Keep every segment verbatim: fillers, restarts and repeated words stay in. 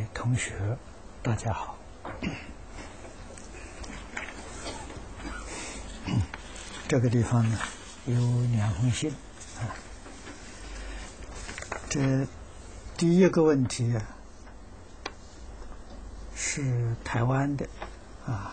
同学，大家好。这个地方呢有两封信啊。这第一个问题啊，是台湾的啊，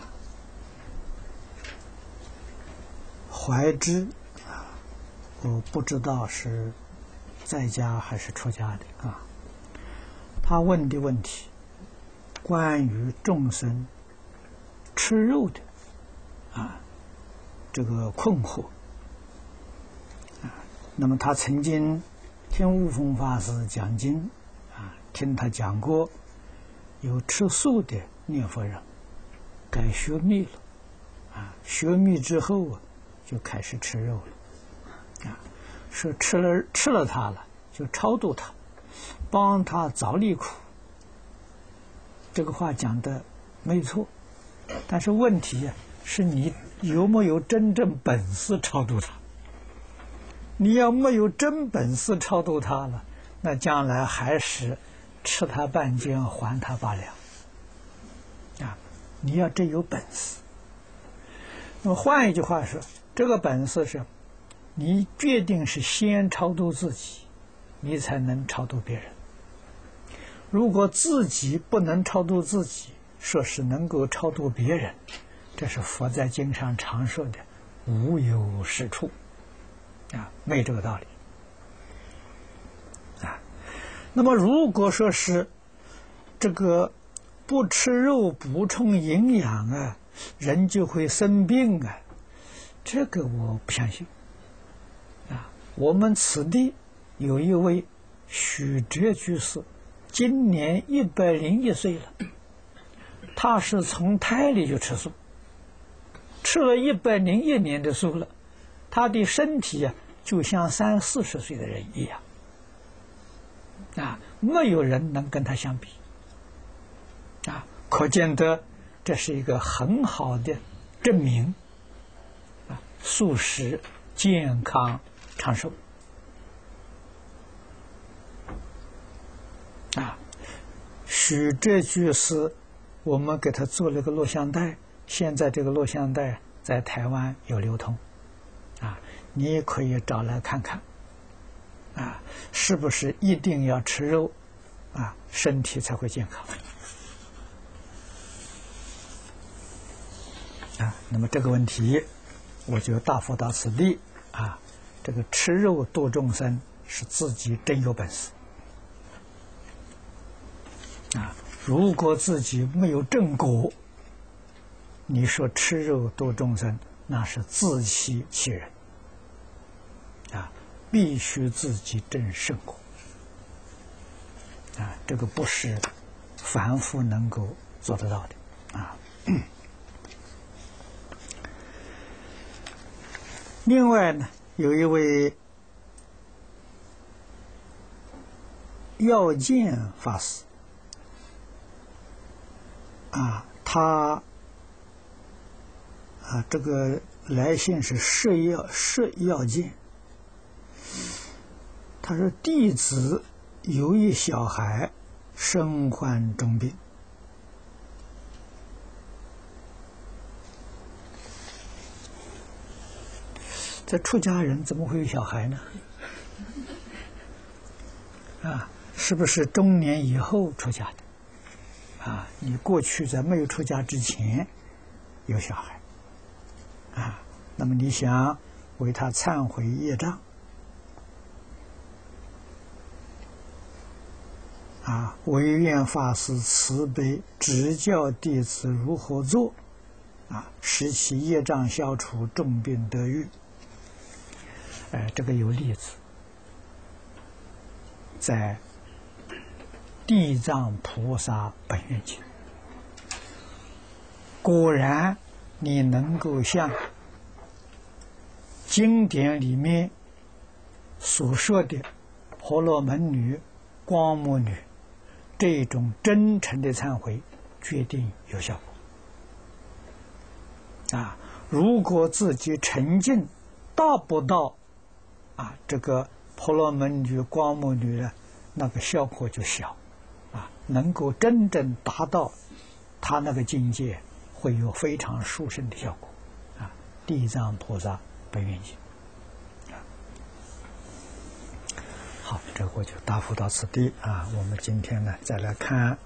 怀之啊，我不知道是在家还是出家的啊。他问的问题关于众生吃肉的啊这个困惑啊，那么他曾经听悟空法师讲经啊，听他讲过有吃素的念佛人改学密了啊，学密之后啊就开始吃肉了啊，说吃了吃了它了就超度它，帮他早离苦。这个话讲的没错，但是问题是你有没有真正本事超度他？你要没有真本事超度他了，那将来还是吃他半斤还他八两啊！你要真有本事。那么换一句话说，这个本事是你决定是先超度自己，你才能超度别人。如果自己不能超度自己，说是能够超度别人，这是佛在经上常说的无有是处啊，没这个道理啊。那么如果说是这个不吃肉补充营养啊，人就会生病啊，这个我不相信啊。我们此地有一位许哲居士，今年一百零一岁了，他是从胎里就吃素，吃了一百零一年的素了，他的身体啊就像三四十岁的人一样啊，没有人能跟他相比啊，可见得这是一个很好的证明啊，素食健康长寿啊。许这居士，我们给他做了个录像带，现在这个录像带在台湾有流通啊，你也可以找来看看啊，是不是一定要吃肉啊，身体才会健康啊？那么这个问题我就答复到此地啊。这个吃肉度众生是自己真有本事啊，如果自己没有正果，你说吃肉度众生，那是自欺欺人啊！必须自己证圣果啊，这个不是凡夫能够做得到的啊。另外呢，有一位耀见法师啊，他啊这个来信是释耀释耀见，他说弟子有一小孩身患重病，这出家人怎么会有小孩呢？啊，是不是中年以后出家的？啊，你过去在没有出家之前有小孩啊，那么你想为他忏悔业障啊，唯愿法师慈悲指教弟子如何做啊，使其业障消除，重病得愈。哎，这个有例子，在地藏菩萨本愿经，果然你能够像经典里面所说的婆罗门女、光目女这种真诚的忏悔，决定有效果啊。如果自己沉静达不到啊这个婆罗门女、光目女的那个效果就小啊， 能够真正达到他那个境界，会有非常殊胜的效果啊！地藏菩萨本愿经。好，这个我就答复到此地啊。我们今天呢，再来看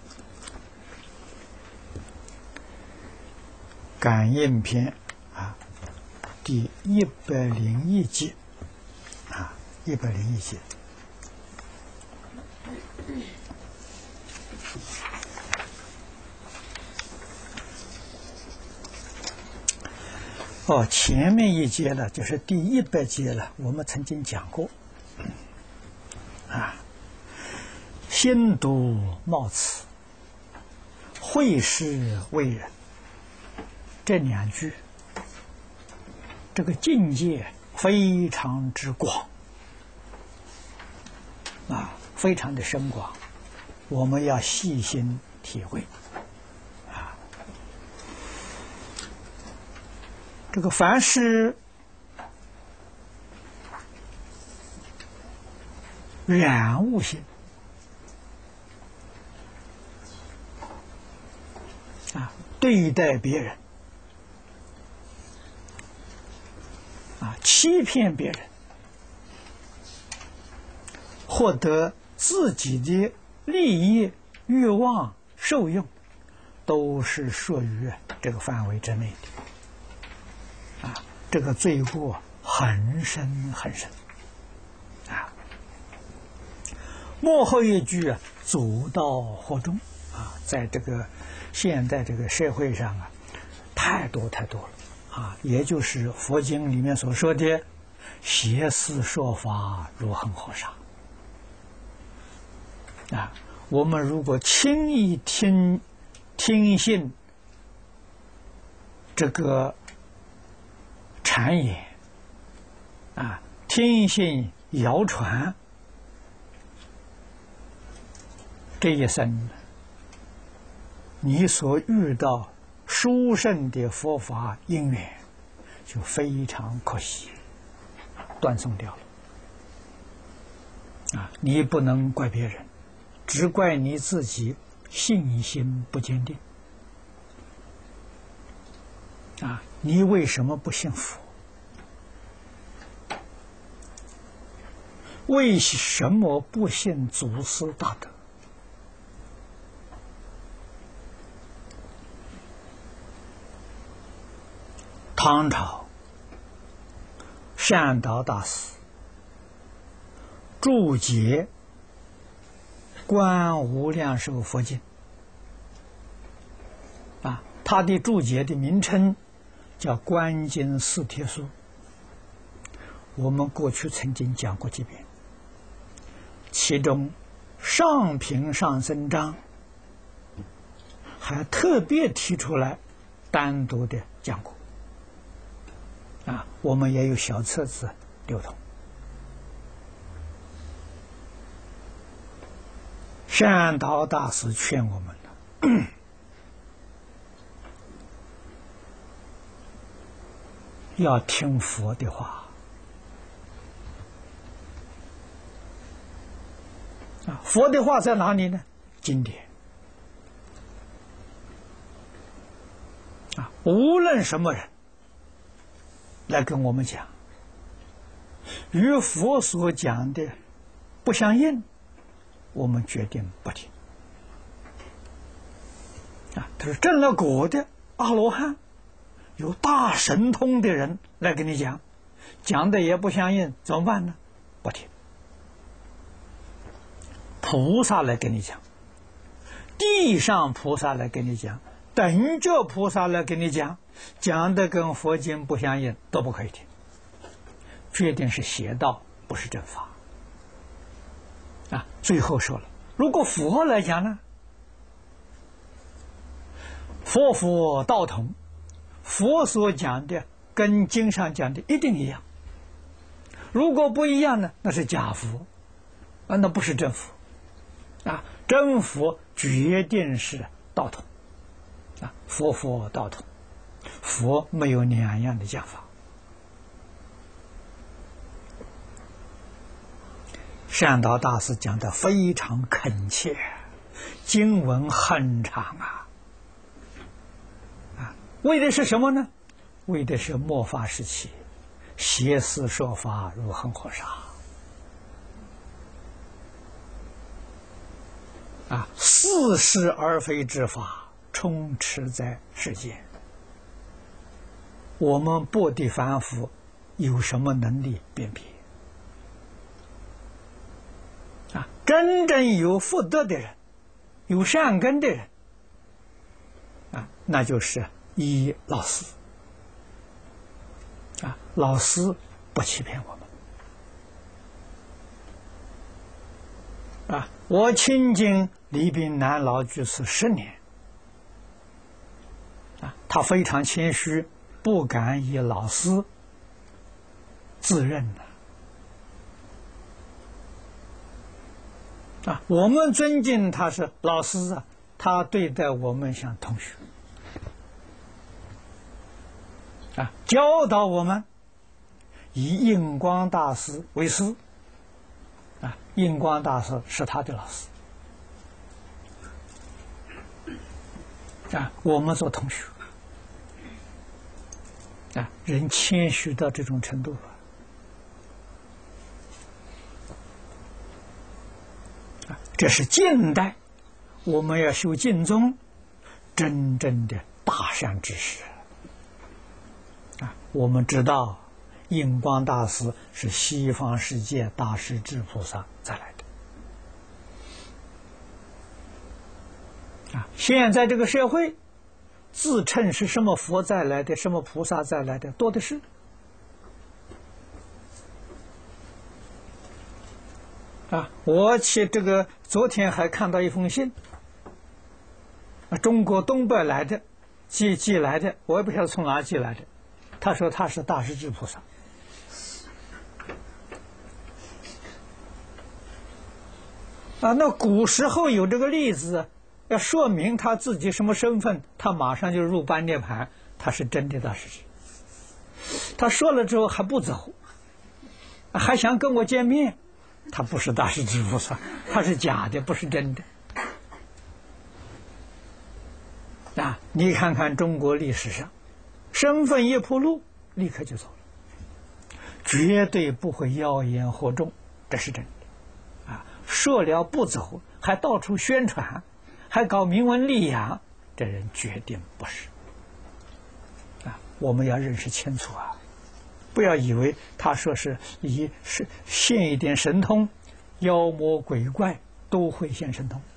感应篇啊，第一百零一节啊，一百零一节。哦，前面一节了，就是第一百节了，我们曾经讲过啊，心独冒此，会是为人。这两句，这个境界非常之广啊，非常的深广，我们要细心体会啊。这个凡是染物性啊，对待别人啊，欺骗别人，获得自己的利益、欲望、受用，都是属于这个范围之内的。啊，这个罪过很深很深。啊，末后一句啊，祖道惑众啊，在这个现在这个社会上啊，太多太多了。啊，也就是佛经里面所说的邪思说法如恒河沙啊，我们如果轻易听听信这个谗言啊，听信谣传，这一生你所遇到殊胜的佛法因缘就非常可惜，断送掉了啊！你不能怪别人，只怪你自己信心不坚定啊！你为什么不信佛？为什么不信祖师大德？唐朝善导大师注解《观无量寿佛经》啊，他的注解的名称叫《观经四帖书》，我们过去曾经讲过几遍。其中上品上僧章还特别提出来单独的讲过啊，我们也有小册子流通。善导大师劝我们了，要听佛的话啊，佛的话在哪里呢？经典啊，无论什么人来跟我们讲，与佛所讲的不相应，我们决定不听啊。他说证了果的阿罗汉，有大神通的人来跟你讲，讲的也不相应，怎么办呢？不听。菩萨来跟你讲，地上菩萨来跟你讲，等觉菩萨来跟你讲，讲的跟佛经不相应，都不可以听，决定是邪道，不是正法啊。最后说了，如果佛来讲呢，佛佛道同，佛所讲的跟经上讲的一定一样，如果不一样呢，那是假佛啊，那不是真佛啊。真佛决定是道同啊，佛佛道同，佛没有两样的讲法。善导大师讲的非常恳切， 经文很长啊，啊，为的是什么呢？为的是末法时期，邪思说法如恒河沙，啊，似是而非之法充斥在世间。我们薄地凡夫有什么能力辨别？啊，真正有福德的人，有善根的人，啊，那就是依老师。啊，老师不欺骗我们。啊，我亲近李炳南老居士十年。啊，他非常谦虚，不敢以老师自认的。啊，我们尊敬他是老师啊，他对待我们像同学。啊，教导我们以印光大师为师。啊，印光大师是他的老师。啊，我们做同学。啊，人谦虚到这种程度了。啊，这是近代我们要修净宗真正的大善知识。啊，我们知道印光大师是西方世界大势至菩萨再来的。啊，现在这个社会自称是什么佛再来的，什么菩萨再来的多的是。啊，我去这个昨天还看到一封信，啊，中国东北来的寄寄来的，我也不晓得从哪寄来的。他说他是大势至菩萨。啊，那古时候有这个例子，要说明他自己什么身份，他马上就入般涅盘，他是真的大势至。他说了之后还不走，还想跟我见面，他不是大势至菩萨，他是假的，不是真的。啊，你看看中国历史上，身份一暴露，立刻就走了，绝对不会妖言惑众，这是真的。啊，说了不走，还到处宣传，还搞名闻利养，这人决定不是。啊，我们要认识清楚啊，不要以为他说是以是现一点神通，妖魔鬼怪都会现神通。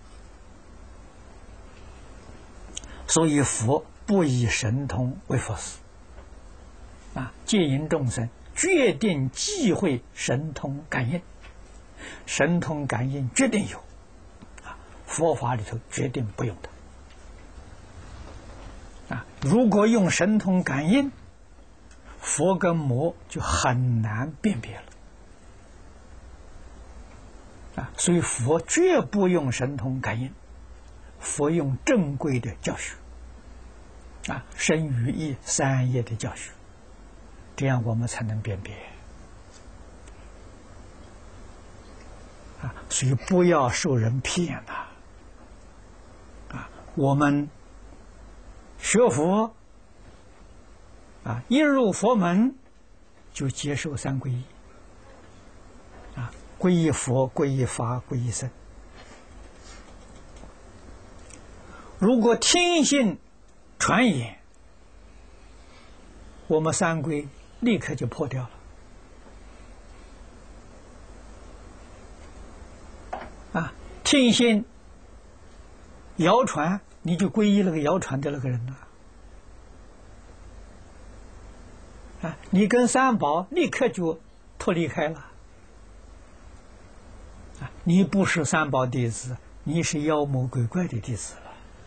所以佛不以神通为佛事，啊，戒引众生决定忌讳神通感应，神通感应决定有，啊，佛法里头决定不用它。啊，如果用神通感应，佛跟魔就很难辨别了。啊，所以佛绝不用神通感应，佛用正规的教学。啊，身语意三业的教学，这样我们才能辨别。啊，所以不要受人骗呐！啊，我们学佛，啊，一入佛门就接受三皈依。啊，皈依佛、皈依法、皈依僧。如果听信传言，我们三皈立刻就破掉了。啊，听信谣传，你就皈依那个谣传的那个人了。啊，你跟三宝立刻就脱离开了。啊，你不是三宝弟子，你是妖魔鬼怪的弟子了。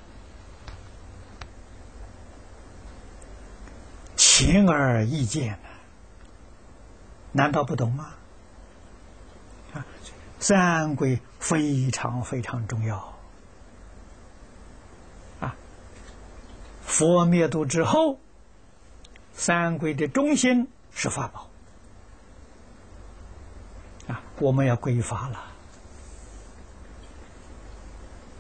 显而易见的，难道不懂吗？啊，三皈非常非常重要。啊，佛灭度之后，三皈的中心是法宝。啊，我们要皈法了。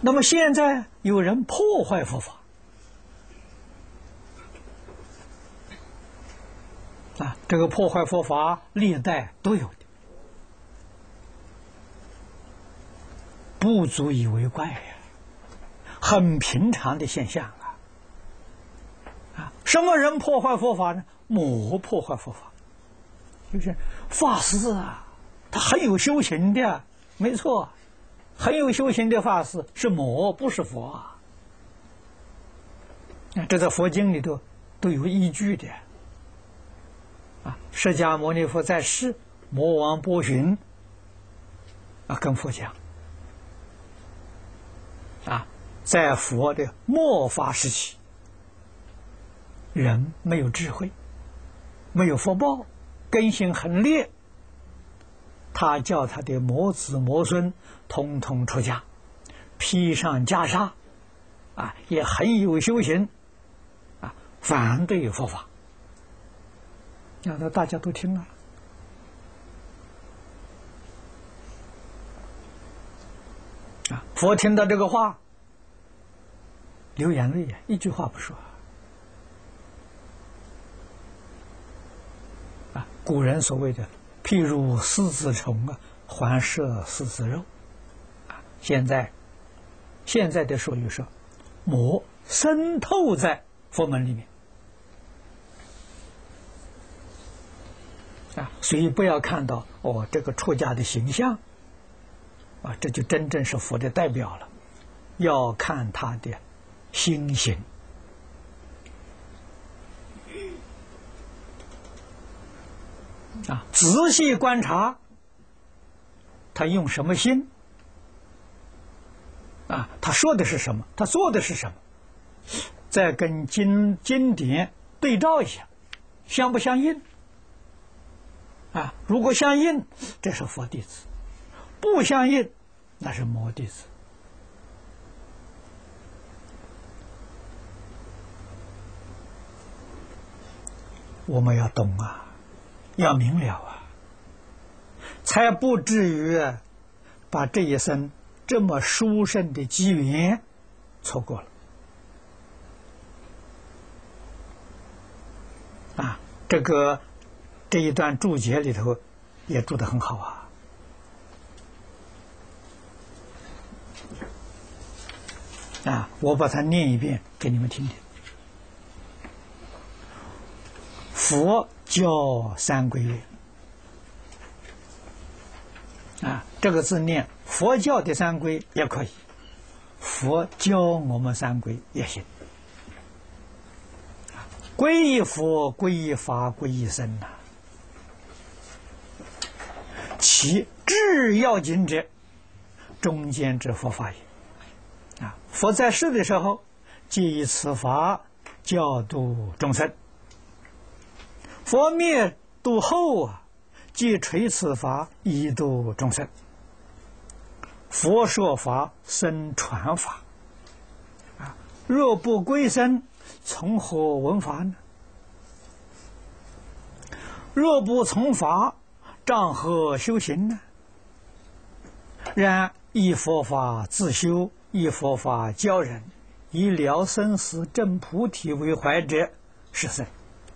那么现在有人破坏佛法啊，这个破坏佛法历代都有的，不足以为怪呀，很平常的现象啊。啊，什么人破坏佛法呢？魔破坏佛法，就是法师啊，他很有修行的，没错，很有修行的法师是魔，不是佛啊。这在佛经里头都有依据的。啊，释迦牟尼佛在世，魔王波旬啊跟佛讲啊，在佛的末法时期，人没有智慧，没有福报，根性很劣，他叫他的魔子魔孙统统出家，披上袈裟，啊，也很有修行，啊，反对佛法。那大家都听了，啊，佛听到这个话，流眼泪呀，一句话不说。啊，古人所谓的“譬如狮子虫啊，环摄狮子肉”，啊，现在现在的术语说，魔渗透在佛门里面。啊，所以不要看到哦这个出家的形象，啊，这就真正是佛的代表了，要看他的心行。啊，仔细观察，他用什么心？啊，他说的是什么？他做的是什么？再跟经经典对照一下，相不相应？啊，如果相应，这是佛弟子；不相应，那是魔弟子。我们要懂啊，要明了啊，才不至于把这一生这么殊胜的机缘错过了。啊，这个。这一段注解里头也注得很好啊！啊，我把它念一遍给你们听听。佛教三归位啊，这个字念佛教的三归也可以，佛教我们三归也行。皈依佛、皈依法、皈依僧呐、啊。其至要紧者，中间之佛法也。啊，佛在世的时候，借以此法教度众生；佛灭度后啊，即垂此法以度众生。佛说法，僧传法。啊，若不归僧，从何闻法呢？若不从法，仗何修行呢？然依佛法自修，依佛法教人，以了生死证菩提为怀者，是僧。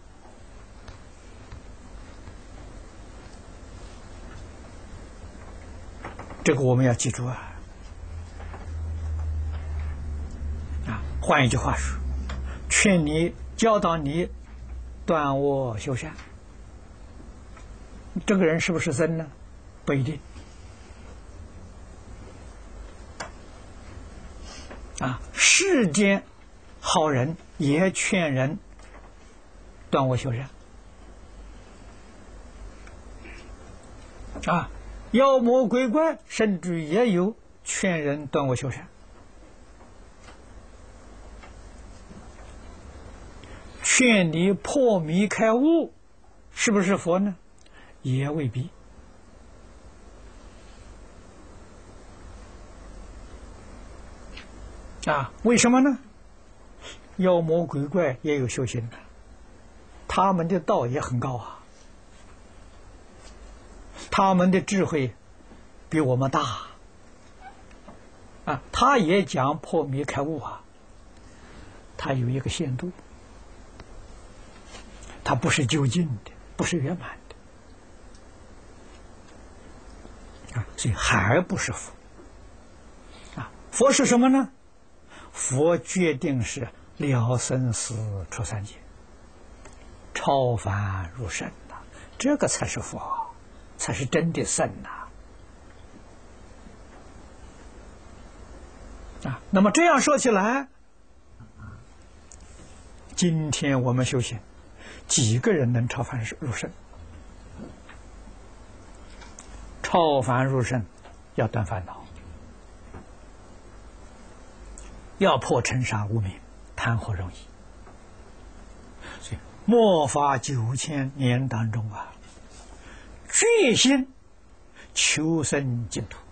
这个我们要记住啊！啊，换一句话说，劝你、教导你断恶修善。这个人是不是僧呢？不一定。啊，世间好人也劝人断恶修善。啊，妖魔鬼怪甚至也有劝人断恶修善。劝你破迷开悟，是不是佛呢？也未必。啊，为什么呢？妖魔鬼怪也有修行的，他们的道也很高啊，他们的智慧比我们大啊，他也讲破迷开悟啊，他有一个限度，他不是究竟的，不是圆满的啊，所以还不是佛啊。佛是什么呢？佛决定是了生死出三界，超凡入圣呐，这个才是佛，才是真的圣呐。啊，那么这样说起来，今天我们修行，几个人能超凡入圣？超凡入圣，要断烦恼，要破尘沙无明，谈何容易？所以末法九千年当中啊，决心求生净土。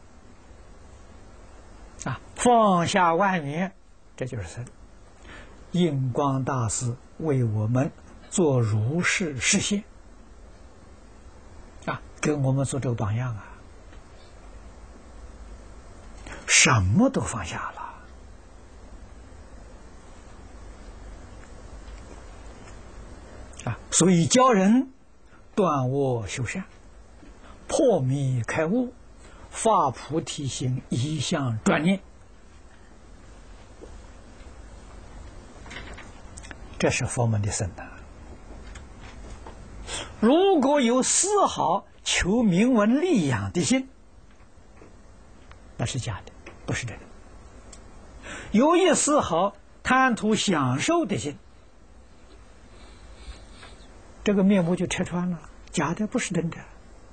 啊，放下万缘，这就是僧。印光大师为我们做如是示现，啊，给我们做这个榜样啊，什么都放下了，啊，所以教人断恶修善，破迷开悟，发菩提心，一向专念，这是佛门的僧呐。如果有丝毫求名闻利养的心，那是假的，不是真的。有一丝毫贪图享受的心，这个面目就拆穿了，假的不是真的。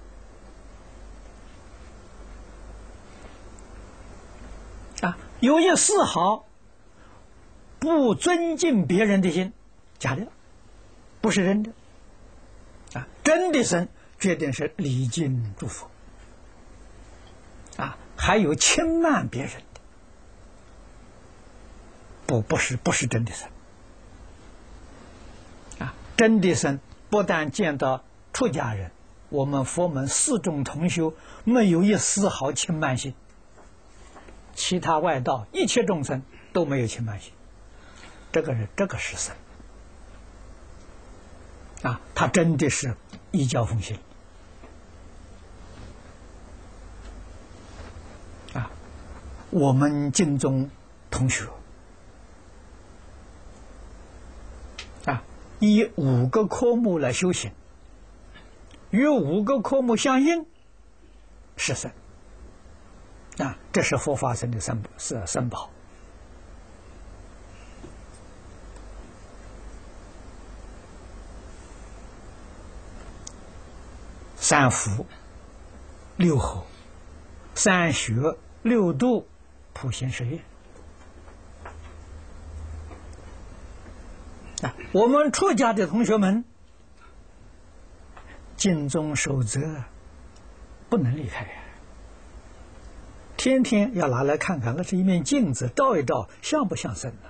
啊，有一丝毫不尊敬别人的心，假的，不是真的。啊，真的僧决定是礼敬诸佛，啊，还有轻慢别人的，不，不是，不是真的僧。啊，真的僧不但见到出家人，我们佛门四众同修没有一丝毫轻慢心。其他外道一切众生都没有轻慢心，这个人这个是僧啊，他真的是依教奉行啊。我们经中同学啊，以五个科目来修行，与五个科目相应，是僧。啊，这是佛法僧的三是三宝。三福、六合、三学、六度、普贤十愿。啊，我们出家的同学们，尽忠守则，不能离开。天天要拿来看看，那是一面镜子，照一照，像不像僧呢？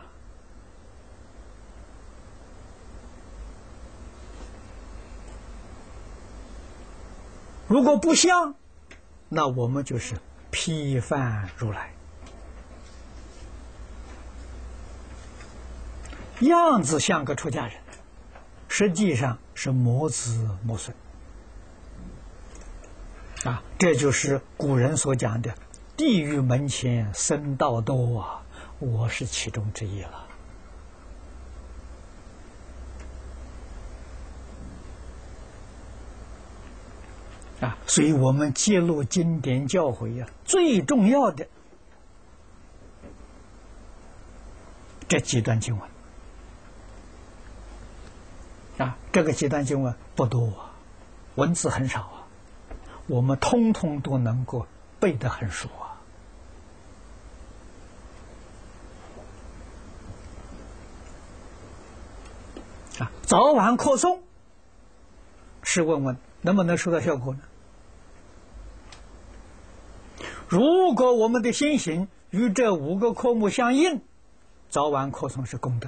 如果不像，那我们就是批犯如来，样子像个出家人，实际上是魔子魔孙啊！这就是古人所讲的地狱门前僧道多啊，我是其中之一了。啊，所以我们揭露经典教诲啊，最重要的这几段经文啊，这个几段经文不多啊，文字很少啊，我们通通都能够背得很熟啊。啊，早晚扩诵，试问问能不能收到效果呢？如果我们的心行与这五个科目相应，早晚扩诵是功德；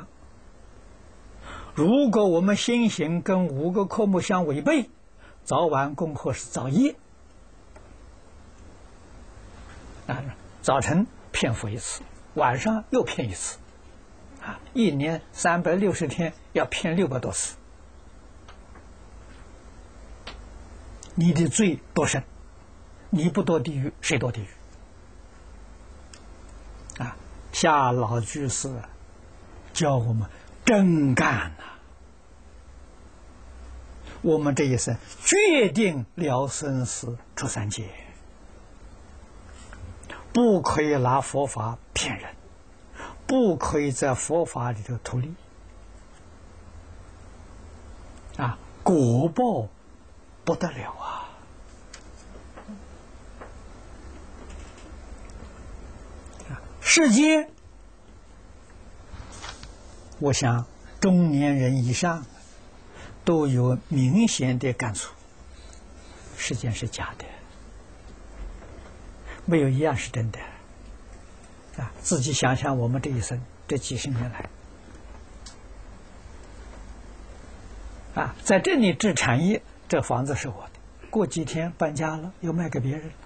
如果我们心行跟五个科目相违背，早晚功课是造业。啊，早晨骗佛一次，晚上又骗一次，啊，一年三百六十天要骗六百多次，你的罪多深？你不堕地狱，谁堕地狱？啊，夏老居士教我们真干呐、啊！我们这一生决定了生死出三界，不可以拿佛法骗人，不可以在佛法里头图利。啊，果报不得了啊！世间，我想中年人以上都有明显的感触：世间是假的，没有一样是真的。啊，自己想想，我们这一生这几十年来，啊，在这里置产业，这房子是我的，过几天搬家了，又卖给别人了。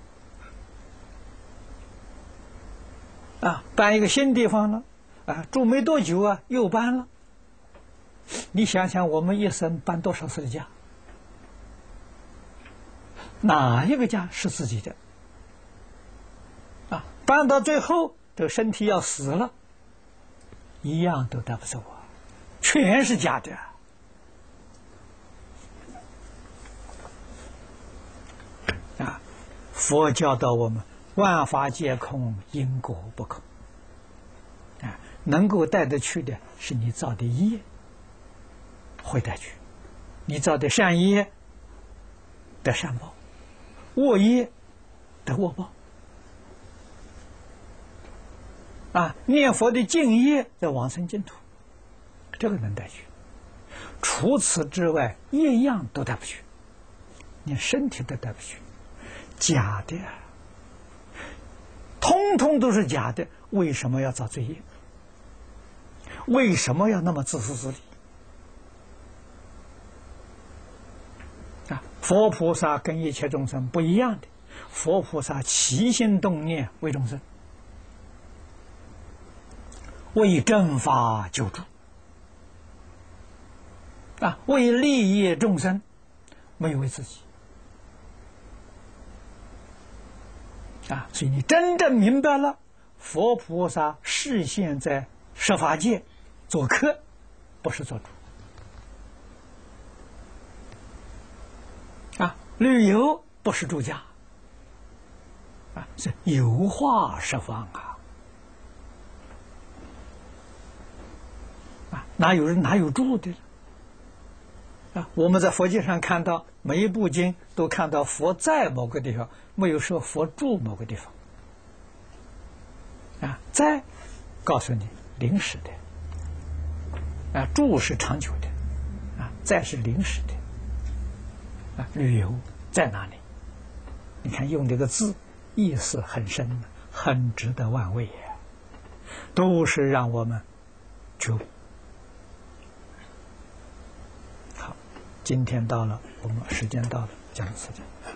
啊，搬一个新地方了，啊，住没多久啊，又搬了。你想想，我们一生搬多少次的家？哪一个家是自己的？啊，搬到最后，这个身体要死了，一样都带不走啊，全是假的。啊，佛教导我们。万法皆空，因果不空。啊，能够带得去的是你造的业，会带去。你造的善业得善报，恶业得恶报。啊，念佛的净业在往生净土，这个能带去。除此之外，一样都带不去，连身体都带不去，假的。通通都是假的，为什么要造罪业？为什么要那么自私自利？啊，佛菩萨跟一切众生不一样的，佛菩萨起心动念为众生，为正法救助，啊，为利益众生，没有为自己。啊，所以你真正明白了，佛菩萨示现在十法界做客，不是做主。啊，旅游不是住家，啊，是游化十方啊！啊，哪有人哪有住的？啊，我们在佛经上看到，每一部经都看到佛在某个地方，没有说佛住某个地方。啊，在告诉你临时的，啊，住是长久的，啊，在是临时的，啊，旅游在哪里？你看用这个字，意思很深，很值得玩味呀，都是让我们觉悟。好，今天到了，我们时间到了，讲到此间。